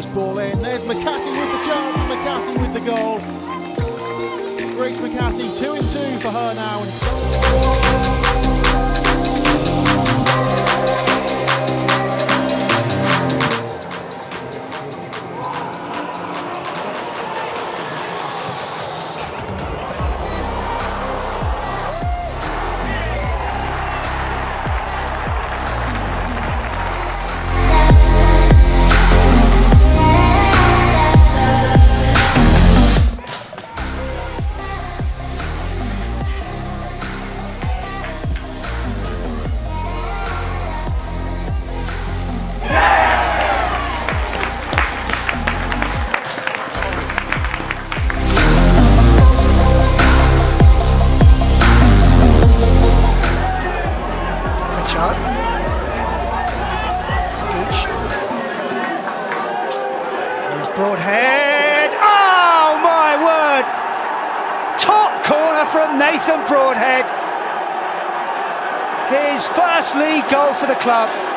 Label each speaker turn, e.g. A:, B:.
A: this ball in. There's McCarthy with the chance and McCarthy with the goal. Grace McCarthy, 2-2 for her now.
B: Broadhead, oh my word, top corner from Nathan Broadhead, his first league goal for the club.